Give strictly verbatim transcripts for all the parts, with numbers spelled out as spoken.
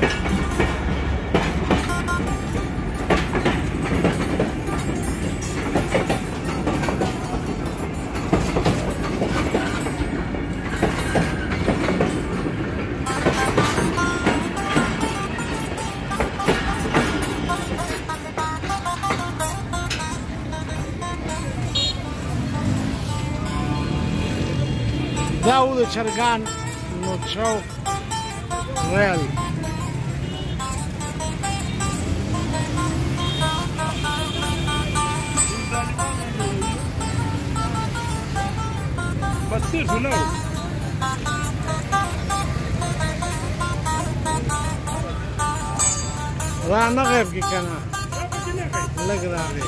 دا و د چرګان نو چوک ریل را نه غیب کې کنه لږ راغی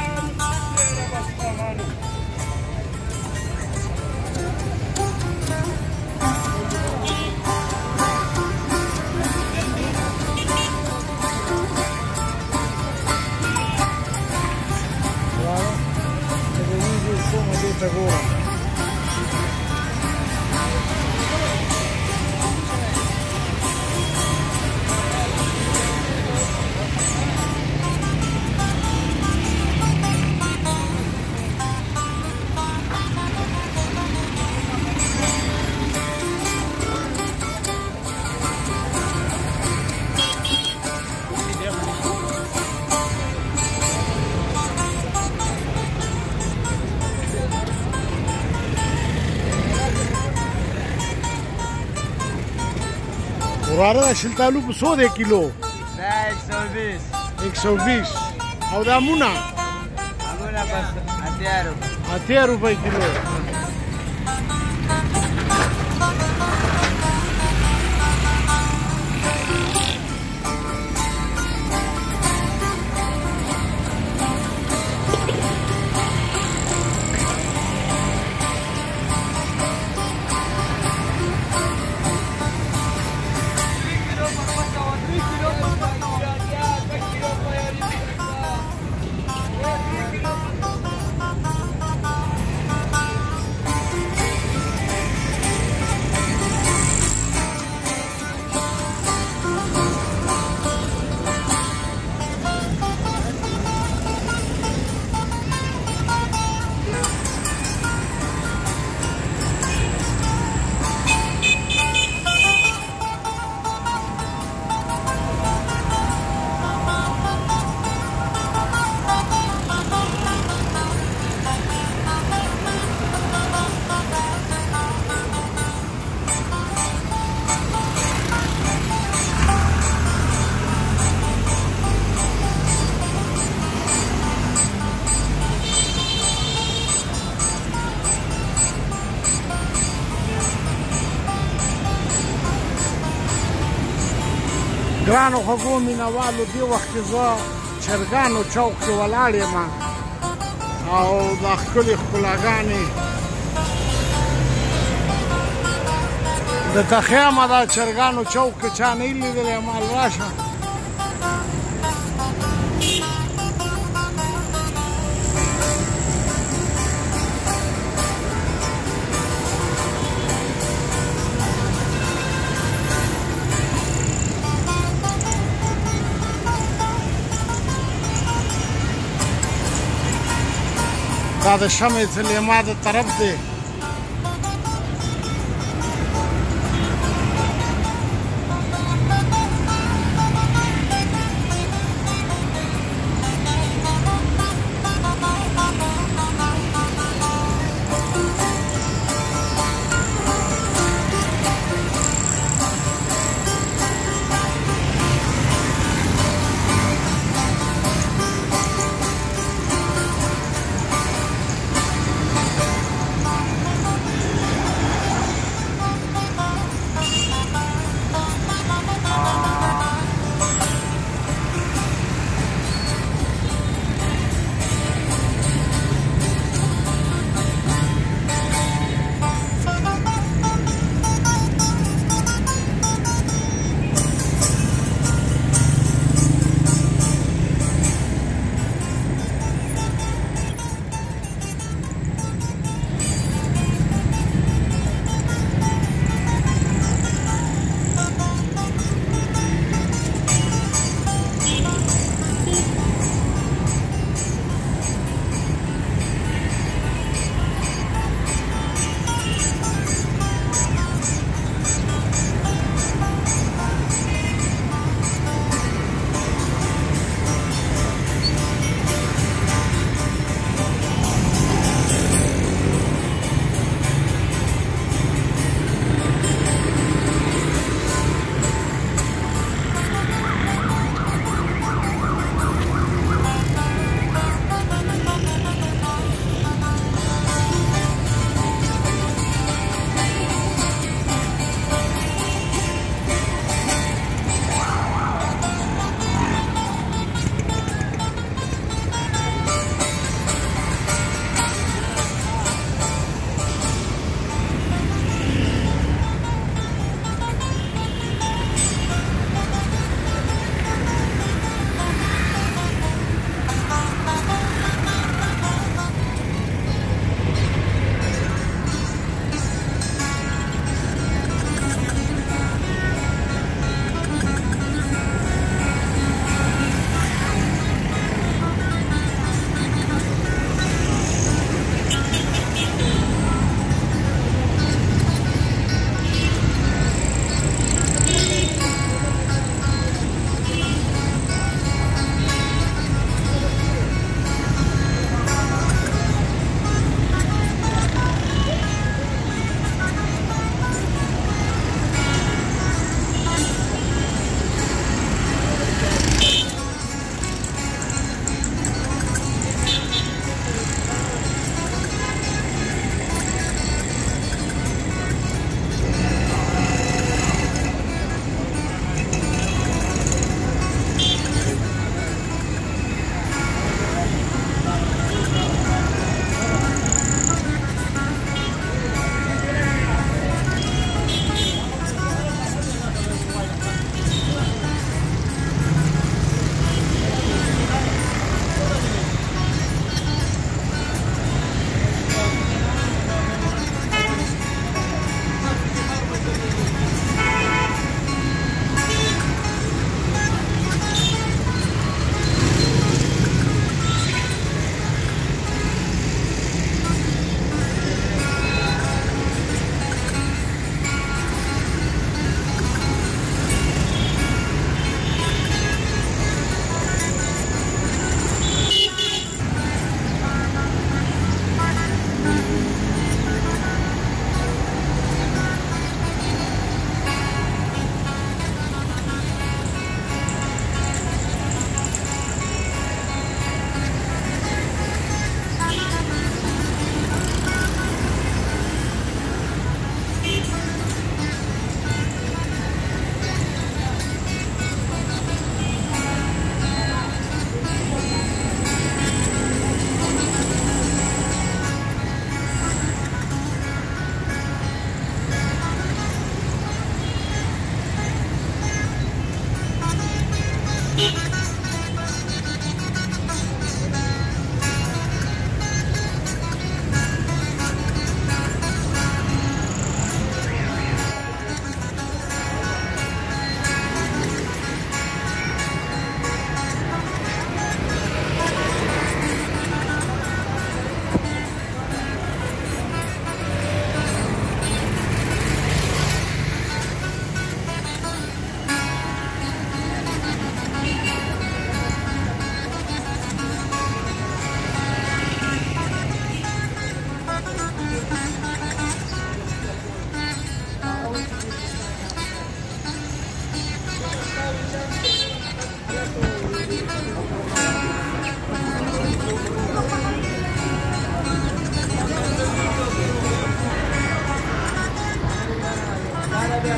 Seguro. وراره شلتالو په څو دی کیلو؟ دا یک سو بیس. یک سو بیس. او دا مونه؟ مونه بس اتیا روپۍ. اتیا روپۍ کیلو. ګرانو خوږو مینهوالو دې وخت کې زه چرګانو چوک کې ولاړ یم او دا ښکلې ښکلاګانې د تخیامه دا چرګانو چوک کې چا نه لیدلی مال راشه دا د شمع سلیما د طرف دی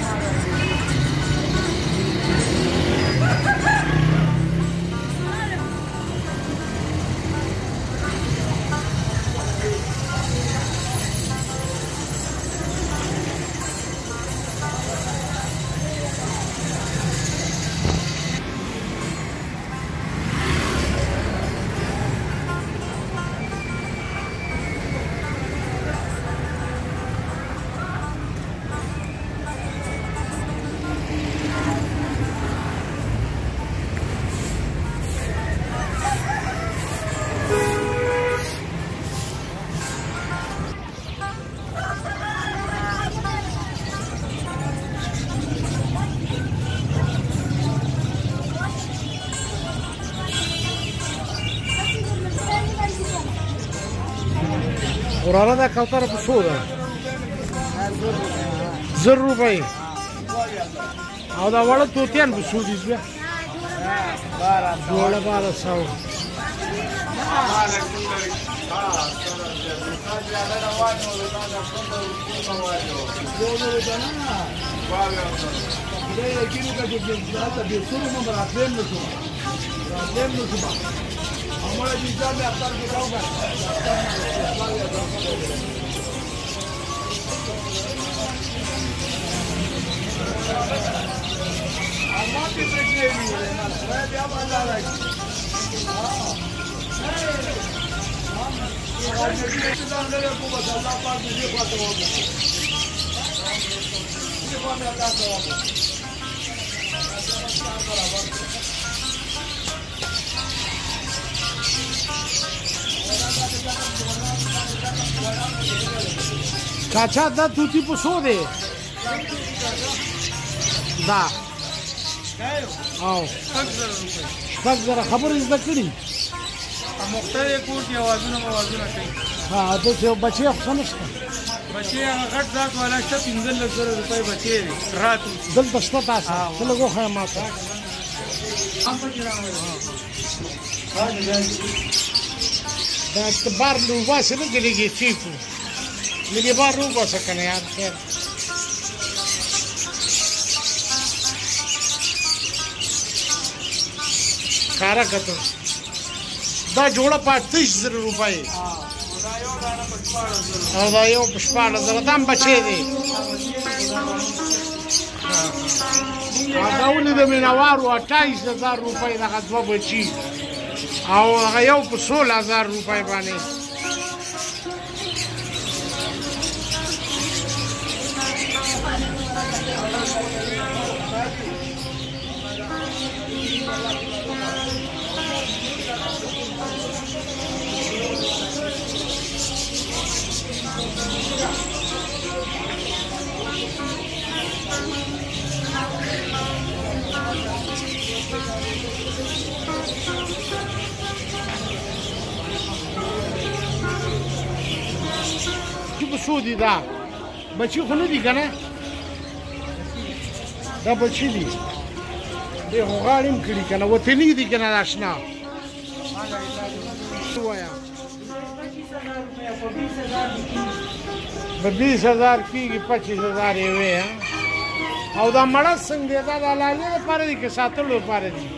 وراره دا کوتره په څو ده؟ زر روپۍ. او دا وړه طوطیان په څو دي بیا؟ جوړه باره سوه. हमारे बीजा में अवतार दिखाऊंगा हमारे प्रश्न नहीं है ना मैं क्या बता रहा हूँ आज ये कितना मेरे को बस अल्लाह पाक मुझे बात होगा ये बात अल्लाह का होगा चाचा दा तूती په څو دی؟ دا او شپږ زره خبرې زده کړي. مختلف کور کې اوازونه موازونه کوي. ها ته چې بچي خو نشته. بچي هغه غټ ذات والا شته پنځلس زره روپۍ بچي دي راتو دلته شته تاسو ته لږ خو ماته دا بار نو واسه نه کېږي چیکو لږه بار نو واسه کنه یار خیر کارا کته دا جوړه پاتیس زره روپۍ او دا یو پښپاړه زره دام بچي دي دا ولې د مینوارو اټایس هزار روپۍ دغه دوه بچي او هغه یو په سول هزار روپۍ باندې څو دي دا بچي خو نه دي که نه دا بچي دي دی خو غاړې هم کړي که نه وطني دي که نه دا شنه ووایه په بیس هزار کېږي پچیس هزار یې وې او دا مړه څنګه دی دا د حلالۍ لپاره دي که ساتلو لپاره دي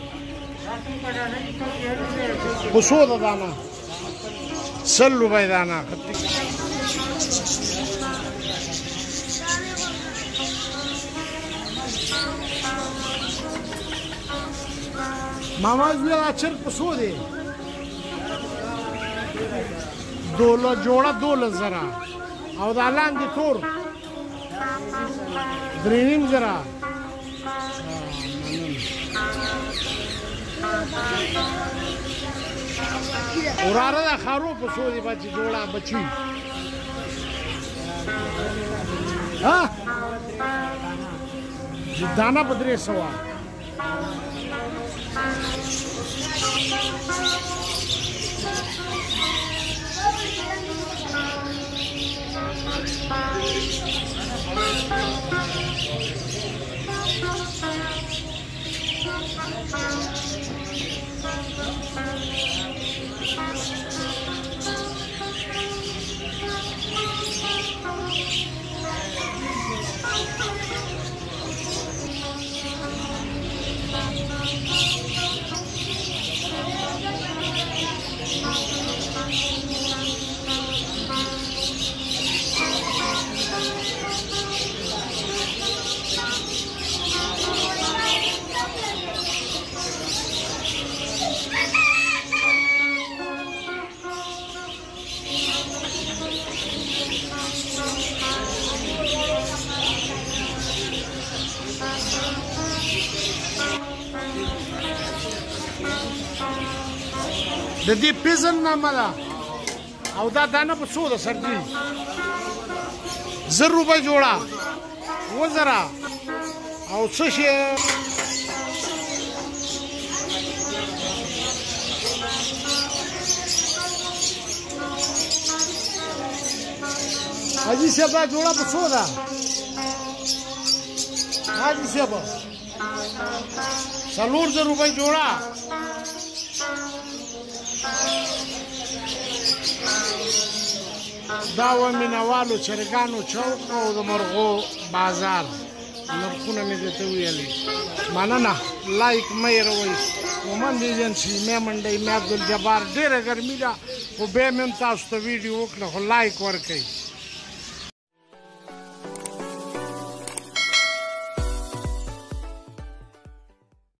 خو څو ده دانه سل روپۍ دانه ماما زویا چرګ په څو دی دوله جوړه دولس زره او دا لاندې تور درې نیم زره وراره دا خارو په څو دی بچي جوړه بچي ها دانه په درې سوه د دې پیژن نامه ده او دا دانه په څو ده سرجي زر روپۍ جوړه اووه زره او څه شی حاجي صاحب دا جوړه په څو ده حاجي صاحب څلور زره روپۍ جوړه دا و مینوالو چرګانو چوک او د مرغو بازار نرخونه مې درته ویلي مننه لایک مه هېروئ مومند ایجنسي مې منډۍ مې عبدالجبار ډېره ګرمي ده خو بیا مې هم تاسو ته ویډیو وکړه خو لایک ورکوئ